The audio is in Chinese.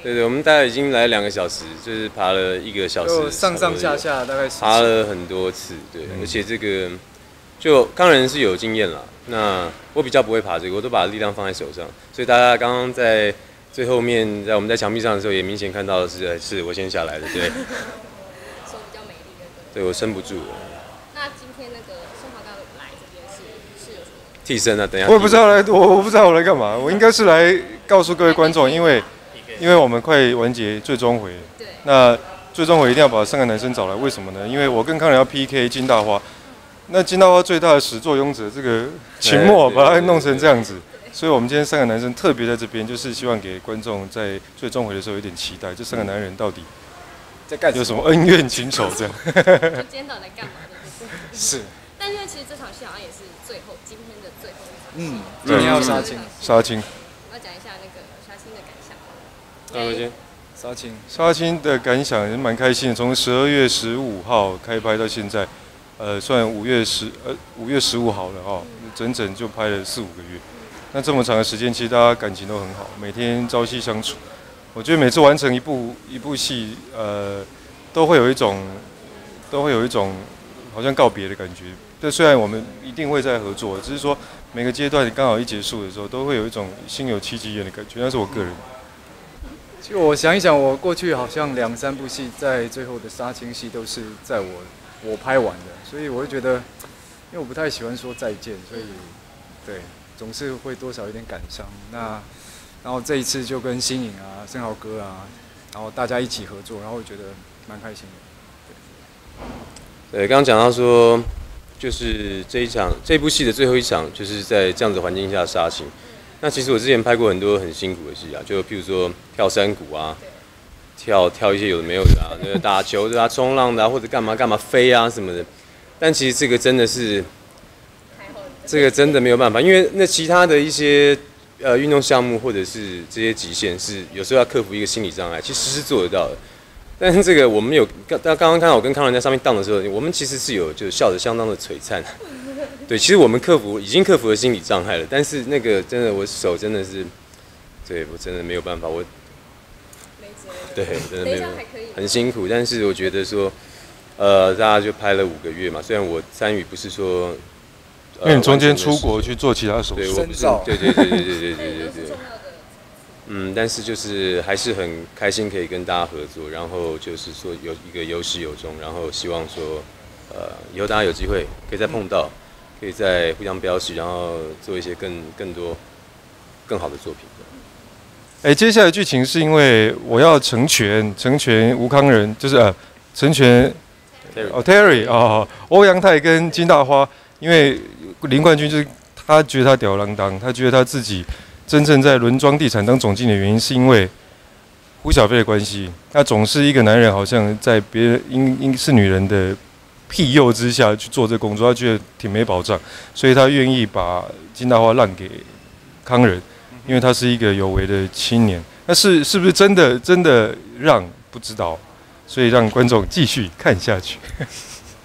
对对，我们大概已经来2个小时，就是爬了1个小时， 就上上下下大概爬了很多次，对，而且这个就康人是有经验啦，那我比较不会爬这个，我都把力量放在手上，所以大家刚刚在最后面，在我们在墙壁上的时候，也明显看到的是我先下来的，对， 手比较美丽的。 对我撑不住了。 那今天那个宋华刚来这边是有什么？ 替身啊，等一下。 我也不知道我不知道我来干嘛，我应该是来告诉各位观众，因为我们快完结最终回， 对， 那最终回一定要把3个男生找来，为什么呢？因为我跟康仁要 PK 金大花，那金大花最大的始作俑者这个秦墨把它弄成这样子，所以我们今天3个男生特别在这边，就是希望给观众在最终回的时候有点期待，这3个男人到底在干有什么恩怨情仇这样。 就今天到底在干嘛的？ 是。 但因为其实这场戏好像也是今天的最后一场戏。 今天要杀青。 要讲一下那个杀青的感想。 杀青的感想也蛮开心的，从12月15号开拍到现在，算5月15好了哈，整整就拍了4、5个月。那这么长的时间，其实大家感情都很好，每天朝夕相处。我觉得每次完成一部戏，都会有一种好像告别的感觉。但虽然我们一定会再合作，只是说每个阶段刚好一结束的时候，都会有一种心有戚戚焉的感觉。那是我个人。 就我想一想，我过去好像2、3部戏，在最后的杀青戏都是在我拍完的，所以我就觉得，因为我不太喜欢说再见，所以对总是会多少有点感伤。然后这一次就跟新颖啊、生豪哥啊，然后大家一起合作，然后我觉得蛮开心的。 对，刚刚讲到说，就是这部戏的最后一场，就是在这样子环境下杀青。那其实我之前拍过很多很辛苦的戏啊，就譬如说跳山谷啊，跳一些有的没有的啊，那个打球的啊、冲浪的啊，或者干嘛飞啊什么的。但其实这个真的是，这个真的没有办法，因为那其他的一些运动项目或者是这些极限是有时候要克服一个心理障碍，其实是做得到的。但是这个我们有刚刚看到我跟康仁在上面荡的时候，我们其实是有就笑得相当的璀璨。对，其实我们已经克服了心理障碍了，但是那个真的我手真的是，对我真的没有办法，对，真的没有，很辛苦。但是我觉得说，大家就拍了5个月嘛，虽然我参与不是说， 因为你中间出国去做其他手术， 对，我不是，对。但是就是还是很开心可以跟大家合作，然后就是说有一个有始有终，然后希望说，以后大家有机会可以再碰到，可以再互相标识，然后做一些更多更好的作品。 接下来剧情是因为我要成全吴康仁，就是成全Terry 欧阳泰跟金大花，因为林冠军就是他觉得他吊儿郎当，他觉得他自己真正在轮庄地产当总经理的原因，是因为胡小菲的关系。他总是一个男人，好像在别人因是女人的庇佑之下去做这工作，他觉得挺没保障，所以他愿意把金大花让给康仁，因为他是一个有为的青年。但是不是真的让不知道，所以让观众继续看下去。